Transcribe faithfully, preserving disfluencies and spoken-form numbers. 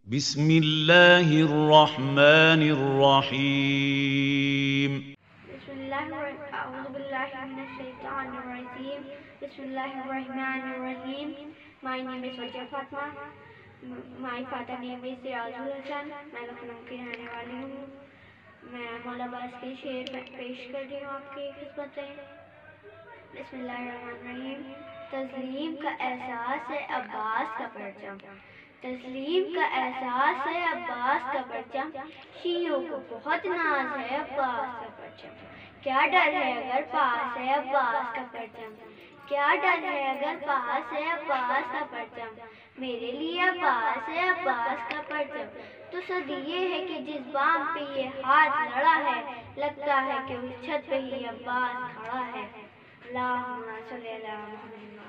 बिस्मिल्लाहिर रहमानिर Rahim. Bismillahirrahmanirrahim. My name is Wajah Fatma. My father name is Sirajul Hasan. मैं लखनऊ की रहने वाली हूँ। मैं मौलाबाद के शेर पेश कर रही हूँ आपकी खिदमत में। बिस्मिल्लाहिर्रहमानिर्रहीम। तस्लीम का एहसास है अब्बास का परचम, तस्लीम का एहसास है अब्बास का परचम, शियों को बहुत नाज है अब्बास का परचम। क्या डर है अगर पास है अब्बास का परचम, क्या डर है अगर पास है अब्बास का परचम, मेरे लिए अब्बास है अब्बास का परचम। तो सद ये है कि जिस बाम पे ये हाथ लड़ा है, लगता है कि उस छत पे ही अब्बास खड़ा है। अल्लाहुम्मा सल्ली अला मुहम्मद।